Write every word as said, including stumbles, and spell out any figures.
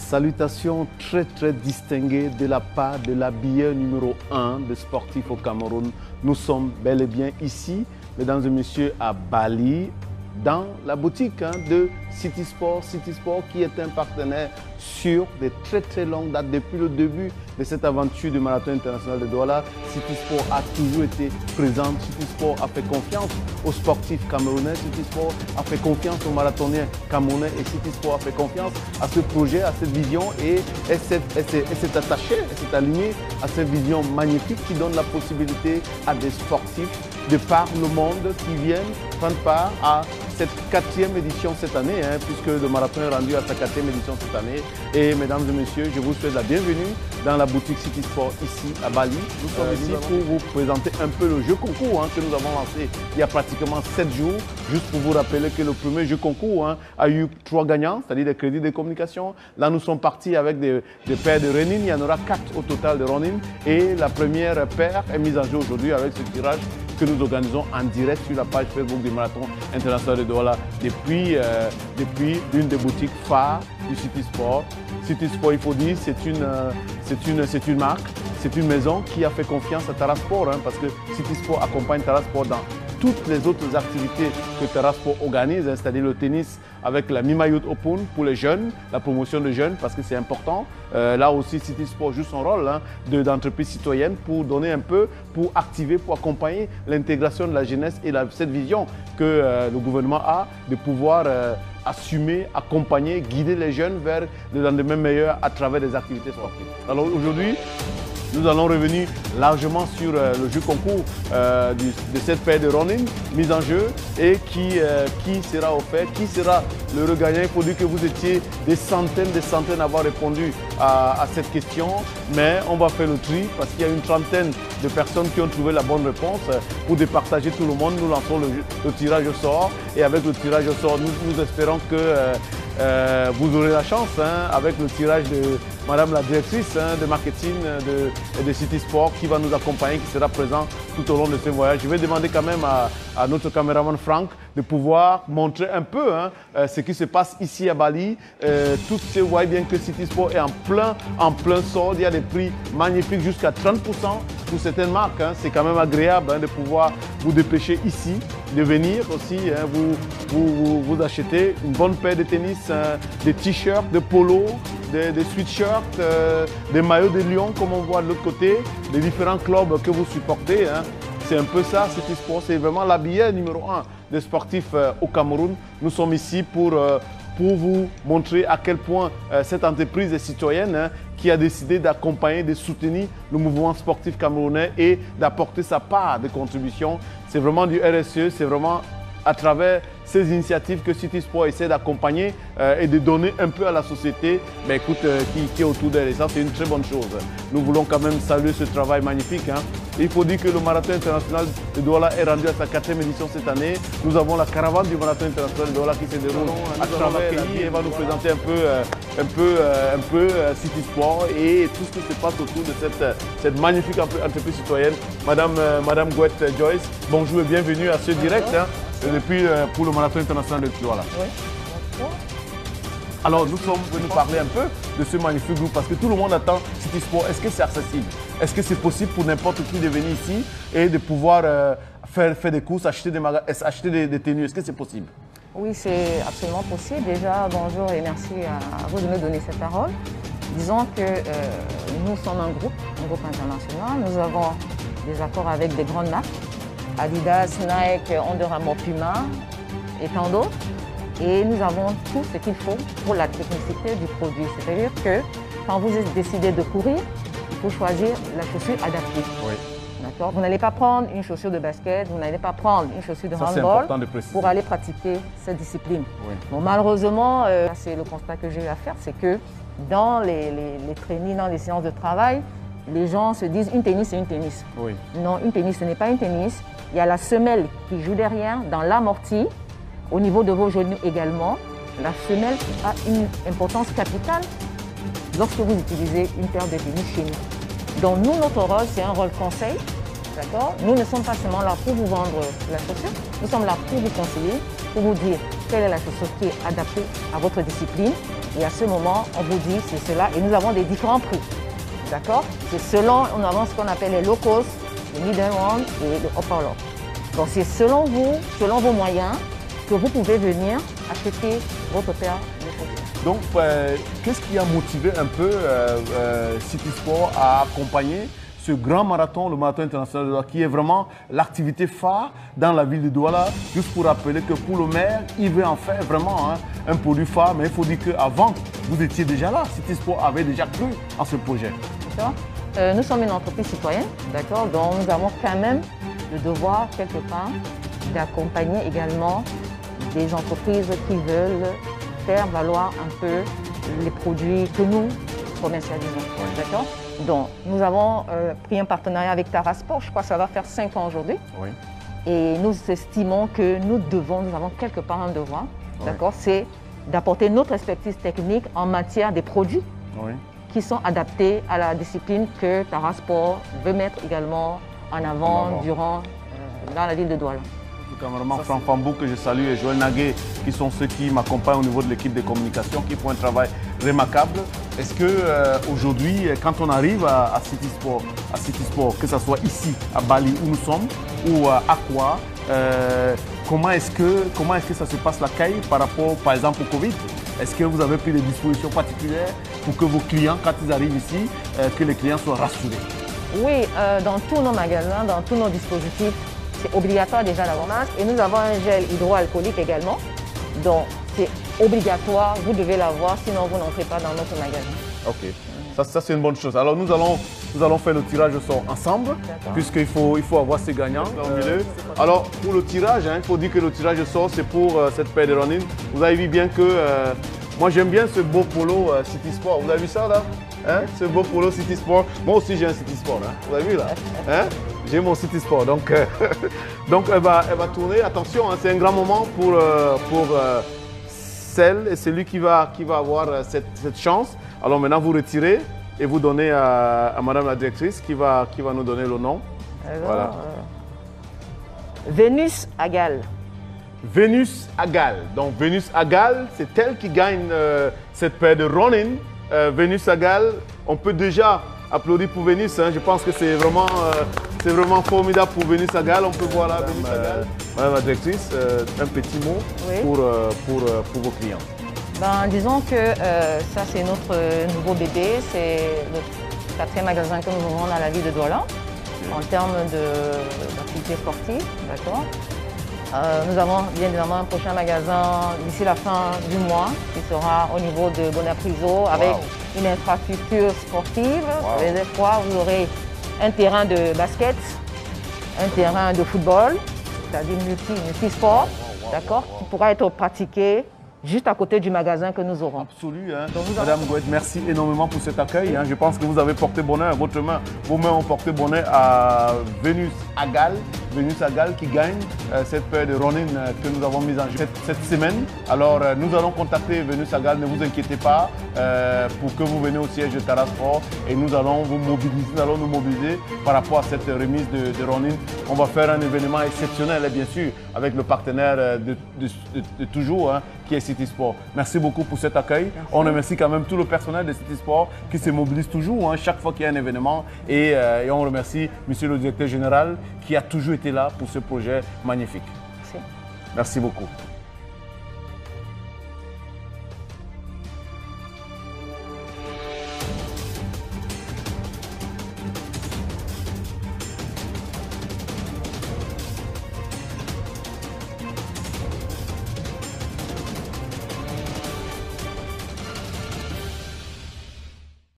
Salutations très très distinguées de la part de l'habilleur numéro un des sportifs au Cameroun. Nous sommes bel et bien ici, mesdames et messieurs, à Bali, dans la boutique hein, de City Sport. City Sport qui est un partenaire sur des très très longues dates. Depuis le début de cette aventure du Marathon international de Douala, City Sport a toujours été présent. City Sport a fait confiance aux sportifs camerounais. City Sport a fait confiance aux marathoniens camerounais. Et City Sport a fait confiance à ce projet, à cette vision. Et elle s'est attachée, elle s'est alignée à cette vision magnifique qui donne la possibilité à des sportifs de par le monde qui viennent prendre part à cette quatrième édition cette année, hein, puisque le marathon est rendu à sa quatrième édition cette année. Et mesdames et messieurs, je vous souhaite la bienvenue dans la boutique City Sport ici à Bali. Nous sommes euh, ici nous pour vous présenter un peu le jeu concours hein, que nous avons lancé il y a pratiquement sept jours. Juste pour vous rappeler que le premier jeu concours hein, a eu trois gagnants, c'est-à-dire des crédits de communication. Là, nous sommes partis avec des, des paires de Ronin. Il y en aura quatre au total de Ronin. Et la première paire est mise en jeu aujourd'hui avec ce tirage que nous organisons en direct sur la page Facebook du Marathon international de Douala depuis, euh, depuis l'une des boutiques phares du City Sport. City Sport, il faut dire, c'est une, euh, c'est une, c'est une marque, c'est une maison qui a fait confiance à Tarasport hein, parce que City Sport accompagne Tarasport dans toutes les autres activités que Tarasport organise, hein, c'est-à-dire le tennis avec la Mima Youth Open pour les jeunes, la promotion des jeunes parce que c'est important. Euh, là aussi, City Sport joue son rôle hein, d'entreprise citoyenne pour donner un peu, pour activer, pour accompagner l'intégration de la jeunesse et la, cette vision que euh, le gouvernement a de pouvoir euh, assumer, accompagner, guider les jeunes vers des lendemains meilleurs à travers des activités sportives. Alors aujourd'hui, nous allons revenir largement sur euh, le jeu concours euh, du, de cette paire de Ronin mise en jeu et qui, euh, qui sera offert, qui sera le regagnant. Il faut dire que vous étiez des centaines, des centaines à avoir répondu à, à cette question, mais on va faire le tri parce qu'il y a une trentaine de personnes qui ont trouvé la bonne réponse. Pour départager tout le monde, nous lançons le, le tirage au sort et avec le tirage au sort, nous, nous espérons que euh, euh, vous aurez la chance hein, avec le tirage de Madame la directrice hein, de marketing de, de City Sport qui va nous accompagner, qui sera présent tout au long de ce voyage. Je vais demander quand même à, à notre caméraman Franck de pouvoir montrer un peu hein, euh, ce qui se passe ici à Bali. Euh, tout ce, vous voyez bien que City Sport est en plein, en plein solde. Il y a des prix magnifiques jusqu'à trente pour cent pour certaines marques. Hein. C'est quand même agréable hein, de pouvoir vous dépêcher ici, de venir aussi, hein, vous, vous, vous, vous acheter une bonne paire de tennis, hein, des t-shirts, de polo, des, des sweatshirts, euh, des maillots de Lyon comme on voit de l'autre côté, les différents clubs que vous supportez. Hein. C'est un peu ça, City Sport, c'est vraiment l'habilleur numéro un des sportifs euh, au Cameroun. Nous sommes ici pour, euh, pour vous montrer à quel point euh, cette entreprise est citoyenne hein, qui a décidé d'accompagner, de soutenir le mouvement sportif camerounais et d'apporter sa part de contribution. C'est vraiment du R S E, c'est vraiment à travers ces initiatives que City Sport essaie d'accompagner euh, et de donner un peu à la société mais écoute, euh, qui, qui est autour d'elle. Et ça, c'est une très bonne chose. Nous voulons quand même saluer ce travail magnifique. Hein. Il faut dire que le Marathon international de Douala est rendu à sa quatrième édition cette année. Nous avons la caravane du Marathon international de Douala qui se déroule à travers la ville et va nous présenter un peu, euh, un peu, euh, un peu euh, City Sport et tout ce qui se passe autour de cette, euh, cette magnifique entreprise citoyenne. Madame, euh, Madame Gouette Joyce, bonjour et bienvenue à ce direct. Hein. Depuis euh, pour le Marathon international de Douala. Oui. Alors nous sommes venus parler un peu de ce magnifique groupe parce que tout le monde attend City Sport. Est-ce que c'est accessible? Est-ce que c'est possible pour n'importe qui de venir ici et de pouvoir euh, faire, faire des courses, acheter des, acheter des, des tenues? Est-ce que c'est possible? Oui, c'est absolument possible. Déjà, bonjour et merci à vous de me donner cette parole. Disons que euh, nous sommes un groupe, un groupe international. Nous avons des accords avec des grandes marques. Adidas, Nike, Under Armour, Puma et tant d'autres. Et nous avons tout ce qu'il faut pour la technicité du produit. C'est-à-dire que quand vous décidez de courir, il faut choisir la chaussure adaptée. Oui. D'accord. Vous n'allez pas prendre une chaussure de basket, vous n'allez pas prendre une chaussure de Ça, handball pour aller pratiquer cette discipline. Oui. Bon, malheureusement, euh, c'est le constat que j'ai eu à faire, c'est que dans les, les, les trainings, dans les séances de travail, les gens se disent une tennis, c'est une tennis. Oui. Non, une tennis, ce n'est pas une tennis. Il y a la semelle qui joue derrière, dans l'amorti, au niveau de vos genoux également. La semelle a une importance capitale lorsque vous utilisez une paire de tennis chez nous. Donc nous, notre rôle, c'est un rôle conseil. D'accord ? Nous ne sommes pas seulement là pour vous vendre la chaussure, nous sommes là pour vous conseiller, pour vous dire quelle est la chaussure qui est adaptée à votre discipline Et à ce moment, on vous dit c'est cela. Et nous avons des différents prix. D'accord? C'est selon, on avance ce qu'on appelle les low cost, le middle one et le upper low. Donc c'est selon vous, selon vos moyens, que vous pouvez venir acheter votre paire de chaussures. Donc, euh, qu'est-ce qui a motivé un peu euh, euh, City Sport à accompagner ce grand marathon, le marathon international de Douala, qui est vraiment l'activité phare dans la ville de Douala? Juste pour rappeler que pour le maire, il veut en faire vraiment hein, un produit phare, mais il faut dire qu'avant, vous étiez déjà là. City Sport avait déjà cru en ce projet. Euh, nous sommes une entreprise citoyenne, d'accord, donc nous avons quand même le devoir, quelque part, d'accompagner également des entreprises qui veulent faire valoir un peu les produits que nous commercialisons. Oui. D'accord? Donc, nous avons euh, pris un partenariat avec Tarasport, je crois que ça va faire cinq ans aujourd'hui. Oui. Et nous estimons que nous devons, nous avons quelque part un devoir, oui. D'accord, c'est d'apporter notre expertise technique en matière des produits oui. qui sont adaptés à la discipline que Tarasport veut mettre également en avant, en avant. durant euh, dans la ville de Douala. Le cameraman Franck Fambou que je salue et Joël Nagué qui sont ceux qui m'accompagnent au niveau de l'équipe de communication qui font un travail remarquable. Est-ce que euh, aujourd'hui, quand on arrive à, à, City Sport, à City Sport, que ce soit ici à Bali où nous sommes ou à Aqua, euh, comment est-ce que, comment est-ce que ça se passe l'accueil par rapport par exemple au Covid? Est-ce que vous avez pris des dispositions particulières pour que vos clients, quand ils arrivent ici, euh, que les clients soient rassurés? Oui, euh, dans tous nos magasins, dans tous nos dispositifs, c'est obligatoire déjà d'avoir un masque. Et nous avons un gel hydroalcoolique également. Donc, c'est obligatoire, vous devez l'avoir, sinon vous n'entrez pas dans notre magasin. Ok, ça, ça c'est une bonne chose. Alors nous allons, nous allons faire le tirage au sort ensemble, puisqu'il faut, il faut avoir ces gagnants au milieu. Alors pour le tirage, hein, il faut dire que le tirage au sort, c'est pour euh, cette paire de running. Vous avez vu bien que, euh, moi j'aime bien ce beau polo euh, City Sport. Vous avez vu ça là? Hein, ce beau polo City Sport. Moi aussi j'ai un City Sport, hein. Vous avez vu là, hein? J'ai mon City Sport, donc, euh, donc elle, va, elle va tourner. Attention, hein, c'est un grand moment pour, euh, pour euh, celle et celui qui va, qui va avoir euh, cette, cette chance. Alors maintenant vous retirez et vous donnez à, à Madame la directrice qui va, qui va nous donner le nom. Alors, voilà. Euh, Vénus Agal. Vénus Agal. Donc Vénus Agal, c'est elle qui gagne euh, cette paire de running. Euh, Vénus Agal, on peut déjà applaudir pour Vénus. Hein. Je pense que c'est vraiment, euh, c'est vraiment formidable pour Vénus Agal. On peut voir là Vénus Agal. Madame la directrice, euh, un petit mot oui. pour, euh, pour, euh, pour vos clients. Ben, disons que euh, ça c'est notre nouveau bébé. C'est le quatrième magasin que nous avons dans la ville de Douala oui. en termes d'activité sportive. D'accord. Euh, nous avons bien évidemment un prochain magasin d'ici la fin du mois qui sera au niveau de Bonapriso avec wow. une infrastructure sportive. Wow. Des fois, vous aurez un terrain de basket, un terrain de football, c'est-à-dire multi, multi-sport, wow, wow, d'accord, wow, wow. qui pourra être pratiqué juste à côté du magasin que nous aurons. Absolu. Hein. Donc, Madame Gouette, merci énormément pour cet accueil. Hein. Je pense que vous avez porté bonheur. Votre main, vos mains ont porté bonheur à Vénus Agal. Vénus Agal qui gagne euh, cette paire de running euh, que nous avons mise en jeu cette, cette semaine. Alors, euh, nous allons contacter Vénus Agal. Ne vous inquiétez pas euh, pour que vous venez au siège de Tarasport et nous allons vous mobiliser, nous allons nous mobiliser par rapport à cette remise de, de running. On va faire un événement exceptionnel, bien sûr, avec le partenaire de, de, de, de toujours, hein, qui est City Sport. Merci beaucoup pour cet accueil. Merci. On remercie quand même tout le personnel de City Sport qui se mobilise toujours, hein, chaque fois qu'il y a un événement. Et, euh, et on remercie Monsieur le directeur général qui a toujours été là pour ce projet magnifique. Merci. Merci beaucoup.